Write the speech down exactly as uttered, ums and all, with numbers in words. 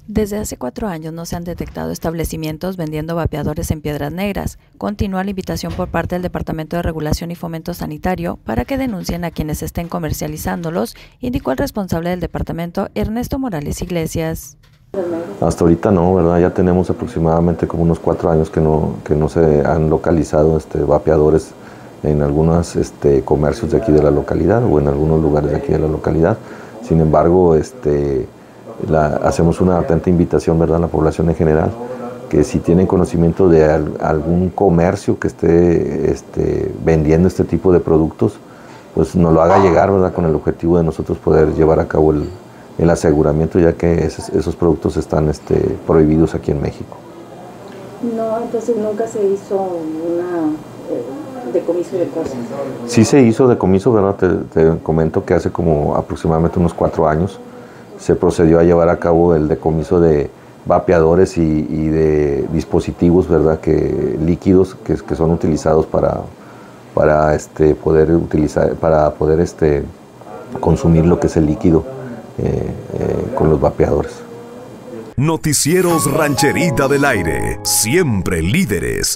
Desde hace cuatro años no se han detectado establecimientos vendiendo vapeadores en Piedras Negras. Continúa la invitación por parte del Departamento de Regulación y Fomento Sanitario para que denuncien a quienes estén comercializándolos, indicó el responsable del departamento, Ernesto Morales Iglesias. Hasta ahorita no, ¿verdad? Ya tenemos aproximadamente como unos cuatro años que no, que no se han localizado este, vapeadores en algunos este, comercios de aquí de la localidad o en algunos lugares de aquí de la localidad. Sin embargo, este, la, hacemos una atenta invitación, ¿verdad?, a la población en general, que si tienen conocimiento de al, algún comercio que esté este, vendiendo este tipo de productos, pues nos lo haga llegar, ¿verdad?, con el objetivo de nosotros poder llevar a cabo el, el aseguramiento, ya que esos, esos productos están este, prohibidos aquí en México. No, entonces nunca se hizo una eh, decomiso de cosas. Sí se hizo decomiso, ¿verdad? Te, te comento que hace como aproximadamente unos cuatro años se procedió a llevar a cabo el decomiso de vapeadores y, y de dispositivos, ¿verdad?, que líquidos que, que son utilizados para, para este, poder utilizar, para poder este, consumir lo que es el líquido eh, eh, con los vapeadores. Noticieros Rancherita del Aire, siempre líderes.